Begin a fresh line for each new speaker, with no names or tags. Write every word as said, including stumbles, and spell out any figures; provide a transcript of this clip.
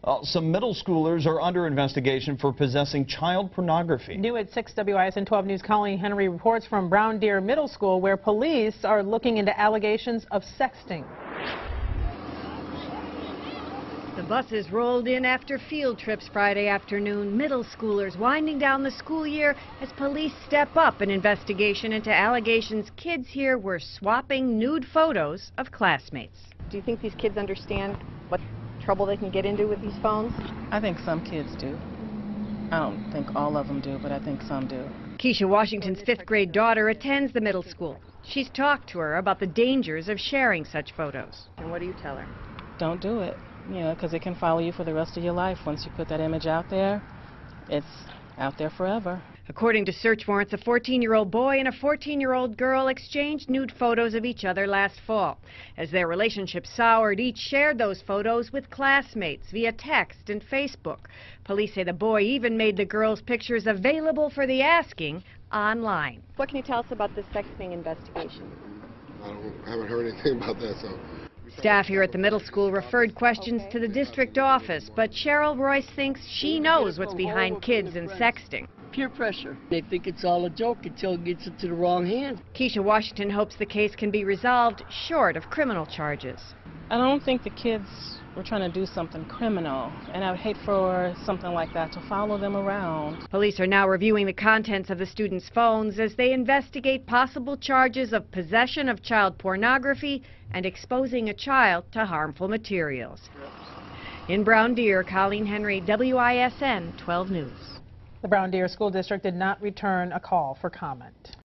Uh, some middle schoolers are under investigation for possessing child pornography.
New at six, W I S N twelve News, Colleen Henry reports from Brown Deer Middle School, where police are looking into allegations of sexting.
The buses rolled in after field trips Friday afternoon. Middle schoolers winding down the school year as police step up an investigation into allegations kids here were swapping nude photos of classmates.
Do you think these kids understand what trouble they can get into with these phones?
I think some kids do. I don't think all of them do, but I think some do.
Keisha Washington's fifth grade daughter attends the middle school. She's talked to her about the dangers of sharing such photos.
And what do you tell her?
Don't do it, you know, because it can follow you for the rest of your life. Once you put that image out there, it's out there forever.
According to search warrants, a fourteen-year-old boy and a fourteen-year-old girl exchanged nude photos of each other last fall. As their relationship soured, each shared those photos with classmates via text and Facebook. Police say the boy even made the girl's pictures available for the asking online.
What can you tell us about this sexting investigation?
I, don't, I haven't heard anything about that, so...
Staff here at the middle school referred questions to the district office, but Cheryl Royce thinks she knows what's behind kids and sexting.
Peer pressure. They think it's all a joke until it gets into the wrong hands.
Keisha Washington hopes the case can be resolved short of criminal charges.
I don't think the kids were trying to do something criminal, and I would hate for something like that to follow them around.
Police are now reviewing the contents of the students' phones as they investigate possible charges of possession of child pornography and exposing a child to harmful materials. In Brown Deer, Colleen Henry, W I S N twelve News.
The Brown Deer School District did not return a call for comment.